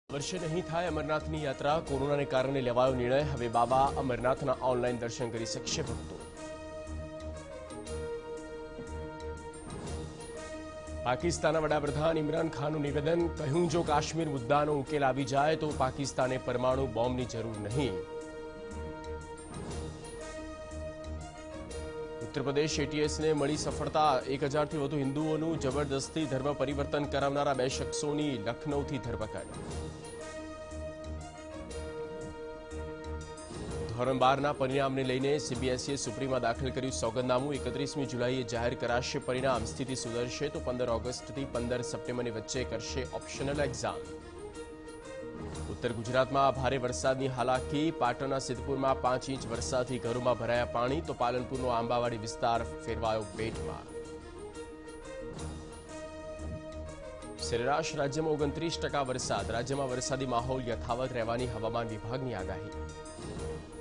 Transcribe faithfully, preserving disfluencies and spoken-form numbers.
વર્ષે નહીં થાય અમરનાથની યાત્રા કોરોનાને કારણે લેવાયો નિર્ણય। હવે બાબા અમરનાથના ઓનલાઈન દર્શન કરી શકશે ભક્તો। પાકિસ્તાનના વડાપ્રધાન ઇમરાન ખાનનું નિવેદન, કહ્યું જો કાશ્મીર મુદ્દાનો ઉકેલ આવી જાય તો પાકિસ્તાને પરમાણુ બોમ્બની જરૂર નહીં। उत्तर प्रदेश एटीएस ने मળી सफलता। एक हजार थी વધુ હિન્દુઓનું જબરદસ્તી ધર્મ પરિવર્તન કરાવનારા બે શખ્સોની લખનૌથી ધરપકડ। ધોરણ બાર ના પરિણામને લઈને સીબીએસઈએ સુપ્રીમમાં દાખલ કર્યું સોગંદનામું। એકત્રીસમી જુલાઈએ જાહેર કરાશે પરિણામ। સ્થિતિ સુધરશે તો પંદર ઓગસ્ટથી પંદર સપ્ટેમ્બરની વચ્ચે કરશે ઓપ્શનલ એક્ઝામ। उत्तर गुजरात में भारे वरसादनी हालाकी। पाटणना सिद्धपुर में पांच इंच वरसादथी घरों में भराया पाणी तो पालनपुरनो आंबावाड़ी विस्तार फेरवायो बेट में। सरेराश राज्य में ओगणत्रीस टका वरसाद। राज्य में वरसादी माहौल यथावत रहवानी हवामान विभागनी आगाही।